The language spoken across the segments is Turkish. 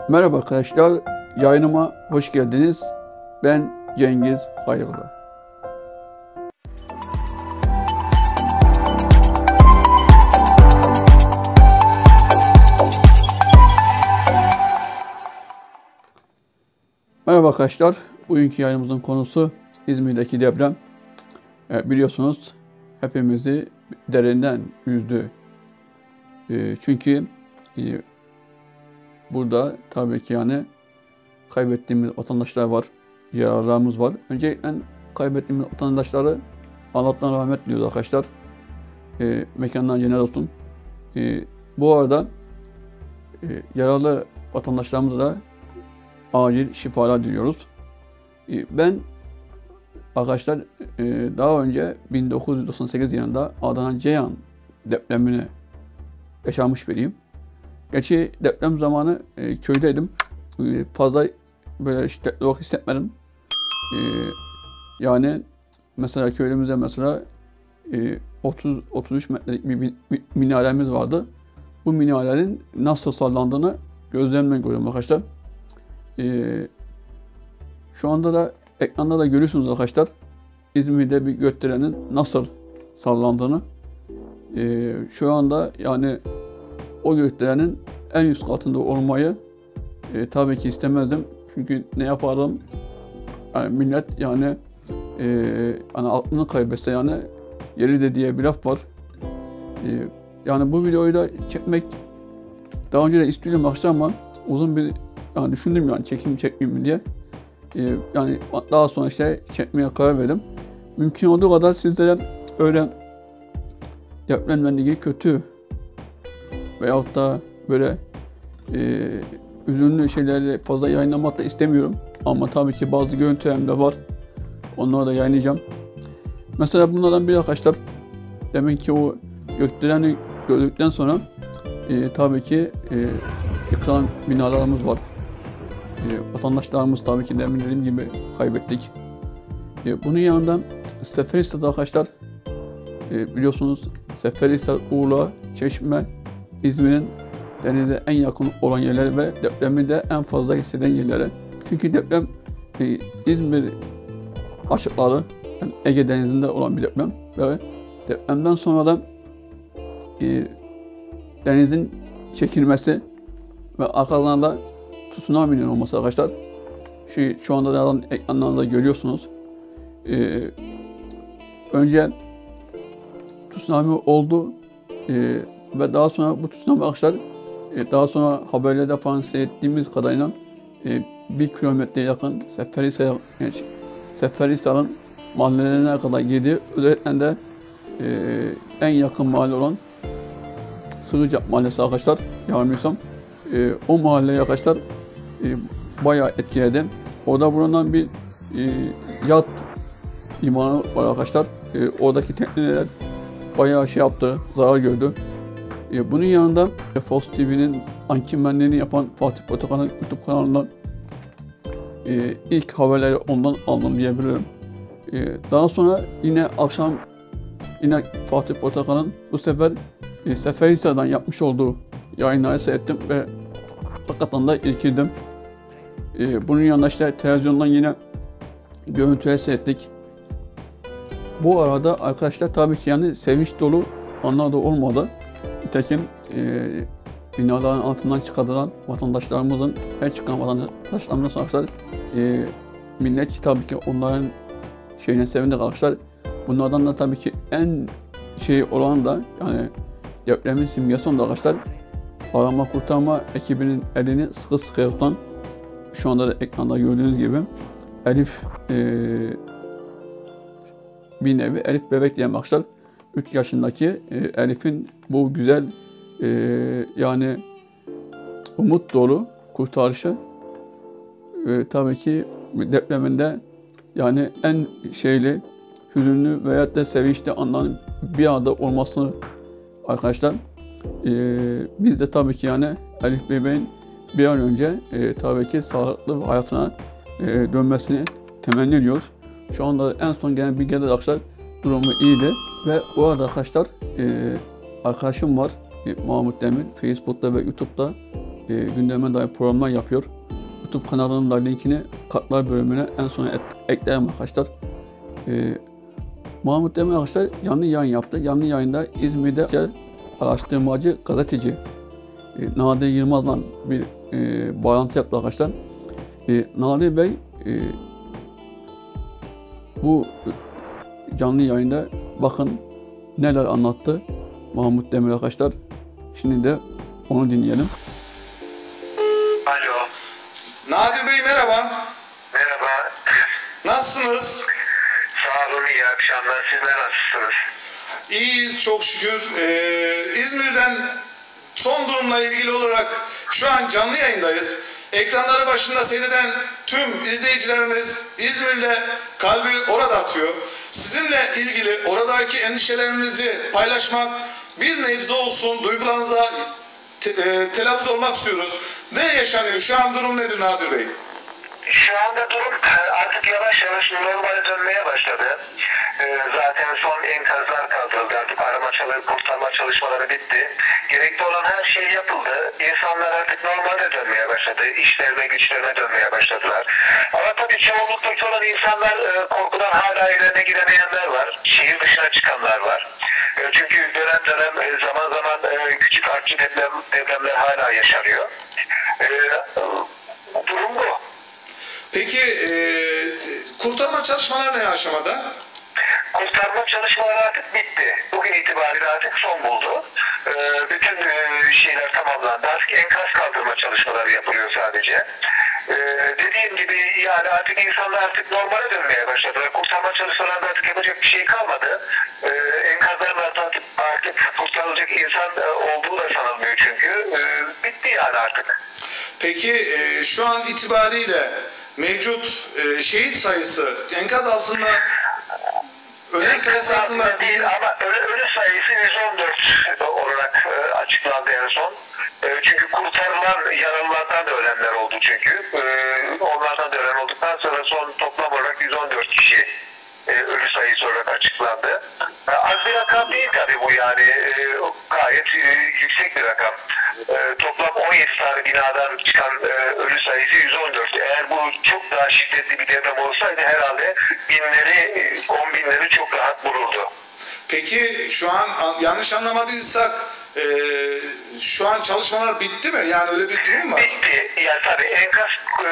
Merhaba arkadaşlar, yayınıma hoş geldiniz. Ben Cengiz Hayırlı. Merhaba arkadaşlar, bugünkü yayınımızın konusu İzmir'deki deprem. Biliyorsunuz hepimizi derinden üzdü. Çünkü burada tabii ki kaybettiğimiz vatandaşlar var, yaralarımız var. Öncelikle kaybettiğimiz vatandaşları Allah'tan rahmet diliyoruz arkadaşlar. Mekandan cennet olsun. Bu arada yaralı vatandaşlarımıza da acil şifalar diliyoruz. Ben arkadaşlar daha önce 1998 yılında Adana Ceyhan depremini yaşamış biriyim. Gerçi deprem zamanı köydeydim. Fazla böyle şiddetli olarak hissetmedim. Yani mesela köyümüzde mesela 30-33 metrelik bir minaremiz vardı. Bu minarenin nasıl sallandığını gözlerimle görüyorum arkadaşlar. Şu anda da ekranda da görüyorsunuz arkadaşlar. İzmir'de bir gökdelenin nasıl sallandığını. Şu anda yani o gökdelenin en üst katında olmayı tabii ki istemezdim. Çünkü ne yapardım? Yani millet hani aklını kaybetse yeri de diye bir laf var. Yani bu videoyu da çekmek daha önce de istiyordum arkadaşlar ama uzun bir düşündüm çekeyim mi diye. Yani daha sonra çekmeye karar verdim. Mümkün olduğu kadar sizlere öyle depremle ilgili kötü veyahut da böyle üzünlü şeyleri fazla yayınlamak da istemiyorum. Ama tabii ki bazı görüntülerim de var. Onları da yayınlayacağım. Mesela bunlardan biri arkadaşlar. Demek ki o gökdeleni gördükten sonra tabii ki yıkılan binalarımız var. Vatandaşlarımız tabii ki demin dediğim gibi kaybettik. Bunun yanında Seferihisar'da arkadaşlar biliyorsunuz Seferihisar, Urla, Çeşme, İzmir'in denize en yakın olan yerleri ve depremi de en fazla hisseden yerleri. Çünkü deprem İzmir açıkları, yani Ege Denizi'nde olan bir deprem ve depremden sonra da denizin çekilmesi ve arkadan da tsunami'nin olması arkadaşlar. Şu anda da ekranlarında görüyorsunuz. Önce tsunami oldu ve daha sonra bu tsunami arkadaşlar daha sonra haberlerde falan seyrettiğimiz kadarıyla 1 kilometre yakın Seferihisar'ın mahallelerine kadar girdi. Özellikle de en yakın mahalle olan Sığıcak Mahallesi arkadaşlar, yanılmıyorsam o mahalle arkadaşlar bayağı etkiledi. Orada bulunan bir yat limanı var arkadaşlar. Oradaki tekneler bayağı yaptı, zarar gördü. Bunun yanında Fox TV'nin anketmenliğini yapan Fatih Potakan'ın YouTube kanalından ilk haberleri ondan aldım diyebilirim. Daha sonra yine akşam Fatih Potakan'ın bu sefer Seferihisar'dan yapmış olduğu yayınları seyrettim ve hakikaten de irkildim. Bunun yanında televizyondan yine görüntüleri seyrettik. Bu arada arkadaşlar tabii ki sevinç dolu anlar da olmadı. Nitekim binaların altından çıkarılan vatandaşlarımızın, her çıkan vatandaşlarımızın arkadaşlar millet tabii ki onların sevindik arkadaşlar. Bunlardan da tabii ki en olan da depremin simgesi olan arkadaşlar arama kurtarma ekibinin elini sıkı sıkı tutan, şu anda da ekranda gördüğünüz gibi Elif bir nevi Elif bebek diye arkadaşlar 3 yaşındaki Elif'in bu güzel umut dolu kurtarışı tabii ki depreminde en hüzünlü veyahut da sevinçli anların bir anda olmasını arkadaşlar biz de tabii ki Elif bebeğin bir an önce tabii ki sağlıklı hayatına dönmesini temenni ediyoruz. Şu anda en son gelen bilgiler arkadaşlar durumu iyiydi ve bu arada arkadaşlar arkadaşım var Mahmut Demir, Facebook'ta ve YouTube'da gündeme dair programlar yapıyor. YouTube kanalının da linkini kartlar bölümüne en sona eklerim arkadaşlar. Mahmut Demir arkadaşlar canlı yayın yaptı. Canlı yayında İzmir'de araştırmacı gazeteci Nadir Yılmaz'la bir bağlantı yaptı arkadaşlar. Nadir Bey bu canlı yayında bakın neler anlattı Mahmut Demir arkadaşlar. Şimdi de onu dinleyelim. Alo. Nadir Bey merhaba. Merhaba. Nasılsınız? Sağ olun, iyi akşamlar. Sizler nasılsınız? İyiyiz çok şükür. İzmir'den son durumla ilgili olarak şu an canlı yayındayız. Ekranları başında seyreden tüm izleyicilerimiz İzmir'le kalbi orada atıyor. Sizinle ilgili oradaki endişelerinizi paylaşmak, bir nebze olsun duygularınıza telaffuz olmak istiyoruz. Ne yaşanıyor? Şu an durum nedir Nadir Bey? Şu anda durum artık yavaş yavaş normale dönmeye başladı. Zaten son enkazlar kaldırıldı. Artık kurtarma çalışmaları bitti. Gerekli olan her şey yapıldı. İnsanlar artık normale dönmeye başladı. İşlerine, güçlerine dönmeye başladılar. Ama tabii çoğunluktaki olan insanlar korkudan hala evlerine giremeyenler var. Şehir dışına çıkanlar var. Çünkü dönem dönem zaman zaman küçük artçı depremler hala yaşanıyor. Durum bu. Peki kurtarma çalışmaları ne aşamada? Kurtarma çalışmaları artık bitti. Bugün itibariyle artık son buldu. Bütün şeyler tamamlandı. Artık enkaz kaldırma çalışmaları yapılıyor sadece. Dediğim gibi yani artık insanlar artık normale dönmeye başladılar. Kurtarma çalışmalarında artık yapacak bir şey kalmadı. Enkazların artık kurtarılacak insan olduğu da sanılmıyor çünkü. Bitti yani artık. Peki şu an itibariyle mevcut şehit sayısı enkaz altında ölen sayısı hakkında değil ama ölü sayısı 114 olarak açıklandı en son. Çünkü kurtarılan yaralılardan da ölenler oldu çünkü. Onlardan da ölen olduktan sonra son toplam olarak 114 kişi ölü sayısı olarak açıklandı. Az bir rakam değil tabii bu yani. Gayet yüksek bir rakam. Toplam 17 tane binadan çıkan ölü sayısı 114. Eğer bu çok daha şiddetli bir deprem olsaydı herhalde binleri, 10 binleri çok rahat bulurdu. Peki şu an yanlış anlamadıysak şu an çalışmalar bitti mi? Yani öyle bir durum var. Bitti. Yani tabii enkaz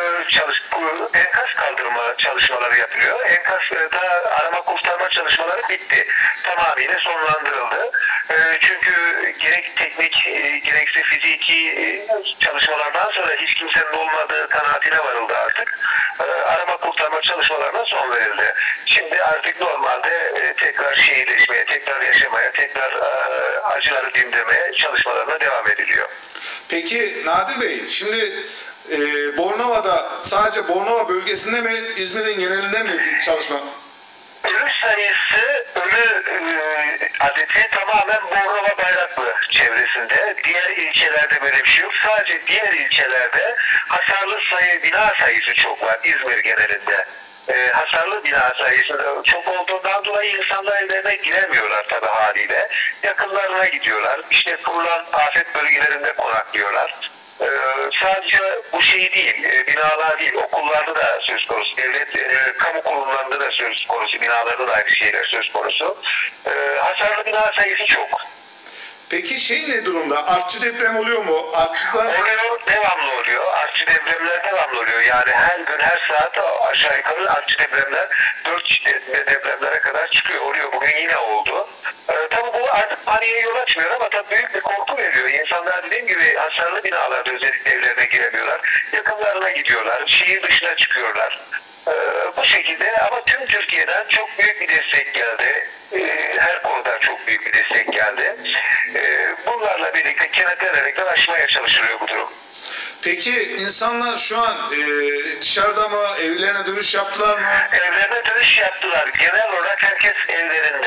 kaldırma çalışmaları yapılıyor. Enkazda arama kurtarma çalışmaları bitti. Tamamıyla sonlandırıldı. Çünkü gerek teknik gerekse fiziki çalışmalardan sonra hiç kimsenin olmadığı kanaatine varıldı artık. Arama kurtarma çalışmalarına son verildi. Şimdi artık normalde tekrar şehirleşmeye, tekrar yaşamaya, tekrar acıları dindirmeye çalışmalarına devam ediliyor. Peki Nadir Bey, şimdi Bornova'da sadece Bornova bölgesinde mi, İzmir'in genelinde mi bir çalışma? Ölü sayısı, ölü adeti tamamen Bornova Bayraklı çevresinde. Diğer ilçelerde böyle bir şey yok. Sadece diğer ilçelerde hasarlı bina sayısı çok var İzmir genelinde. Hasarlı bina sayısı çok olduğundan dolayı insanlar evlerine giremiyorlar tabii haliyle. Yakınlarına gidiyorlar. İşte kurulan afet bölgelerinde konaklıyorlar. Sadece bu şey değil, binalar değil, okullarda da söz konusu, devlet, kamu kurumlarında da söz konusu, binalarda da aynı şeyler söz konusu. Hasarlı bina sayısı çok. Peki şey ne durumda? Artçı deprem oluyor mu? Oluyor, devamlı oluyor. Artçı depremler devamlı oluyor. Yani her gün, her saat aşağı yukarı artçı depremler 4 şiddetli depremlere kadar çıkıyor. Oluyor. Bugün yine oldu. Tabii bu artık paniğe yol açmıyor ama tabii büyük bir korku veriyor. İnsanlar dediğim gibi hasarlı binalarda özellikle evlerine giremiyorlar. Yakınlarına gidiyorlar. Şehir dışına çıkıyorlar. Bu şekilde ama tüm Türkiye'den çok büyük bir destek geldi. Her konuda çok büyük bir destek geldi. Bunlarla birlikte kenetlenerek de aşmaya çalışılıyor bu durum. Peki insanlar şu an dışarıda mı, evlerine dönüş yaptılar mı? Evlerine dönüş yaptılar. Genel olarak herkes evlerinde.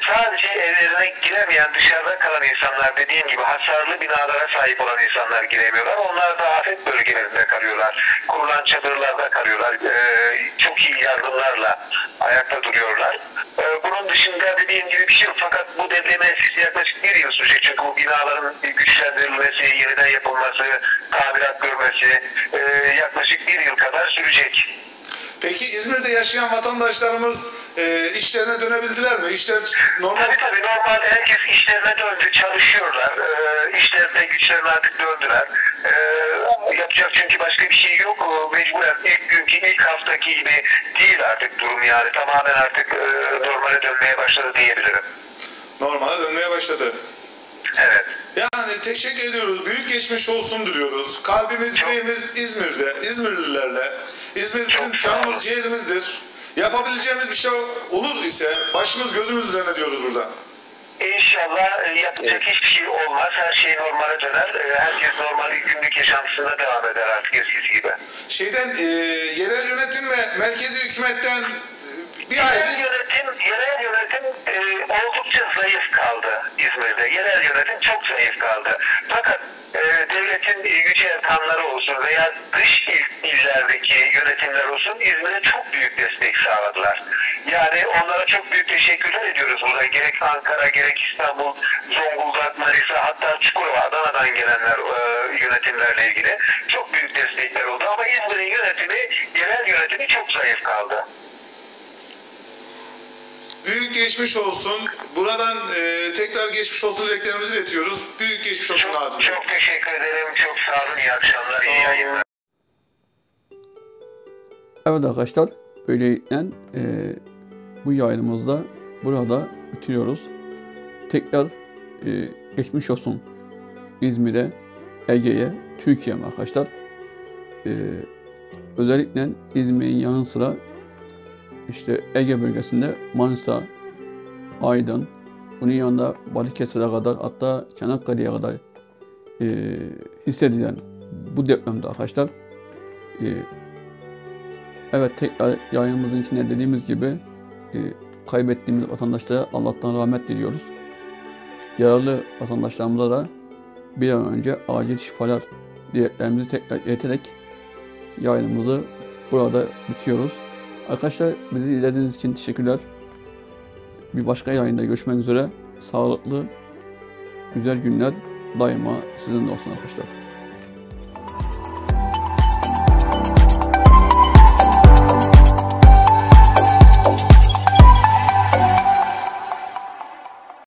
sadece evlerine giremeyen, dışarıda kalan insanlar, dediğim gibi hasarlı binalara sahip olan insanlar giremiyorlar. Onlar da afet bölgelerinde kalıyorlar. Kurulan çadırlarda kalıyorlar. Çok iyi yardımlarla ayakta duruyorlar. Bunun dışında dediğim gibi bir şey yok. Fakat bu depreme yaklaşık 1 yıl sürecek. Çünkü bu binaların güçlendirilmesi, yeniden yapılması, tamirat görmesi yaklaşık 1 yıl kadar sürecek. Peki İzmir'de yaşayan vatandaşlarımız işlerine dönebildiler mi? İşler normal. Tabii normalde herkes işlerine döndü, çalışıyorlar. İşlerinde güçlerini artık döndüler. Yapacak çünkü başka bir şey yok. Mecburen ilk haftaki gibi değil artık durum yani. Tamamen artık normale dönmeye başladı diyebilirim. Normale dönmeye başladı. Evet. Yani teşekkür ediyoruz. Büyük geçmiş olsun diliyoruz. Kalbimiz, yüreğimiz İzmir'de, İzmirlilerle. İzmir bizim canımız, ciğerimizdir. Yapabileceğimiz bir şey olur ise başımız gözümüz üzerine diyoruz burada. İnşallah yapacak hiçbir şey olmaz. Her şey normale döner. Herkes normal günlük yaşantısına devam eder artık eskisi gibi. Yerel yönetim ve merkezi hükümetten bir Yerel ayrı... yönetim oldukça zayıf kaldı İzmir'de. Yerel yönetim çok zayıf kaldı. Fakat devletin yüce erkanları olsun veya dış illerdeki yönetimler olsun İzmir'e çok büyük destek sağladılar. Yani onlara çok büyük teşekkürler ediyoruz burada. Gerek Ankara, gerek İstanbul, Zonguldak, Manisa, hatta Çukurova, Adana'dan gelenler yönetimlerle ilgili çok büyük destekler oldu. Ama İzmir'in yerel yönetimi çok zayıf kaldı. Büyük geçmiş olsun. Buradan tekrar geçmiş olsun dileklerimizi iletiyoruz. Büyük geçmiş olsun abi. Çok teşekkür ederim. Çok sağ olun. İyi akşamlar. İyi yayınlar. Evet arkadaşlar, böylelikle bu yayınımızda burada bitiriyoruz. Tekrar geçmiş olsun İzmir'e, Ege'ye, Türkiye'ye arkadaşlar. Özellikle İzmir'in yanı sıra işte Ege bölgesinde Manisa, Aydın, bunun yanında Balıkesir'e kadar, hatta Çanakkale'ye kadar hissedilen bu depremde arkadaşlar, evet, tekrar yayınımızın içinde dediğimiz gibi kaybettiğimiz vatandaşlara Allah'tan rahmet diliyoruz. Yaralı vatandaşlarımıza da bir an önce acil şifalar dileklerimizi tekrar ileterek yayınımızı burada bitiyoruz. Arkadaşlar, bizi izlediğiniz için teşekkürler. Bir başka yayında görüşmek üzere. Sağlıklı, güzel günler daima sizinle olsun arkadaşlar.